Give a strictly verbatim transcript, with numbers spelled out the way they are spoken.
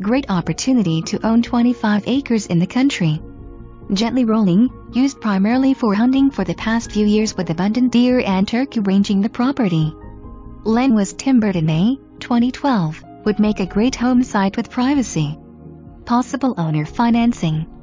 Great opportunity to own twenty-five acres in the country. Gently rolling, used primarily for hunting for the past few years with abundant deer and turkey ranging the property. Land was timbered in May twenty twelve, would make a great home site with privacy. Possible owner financing.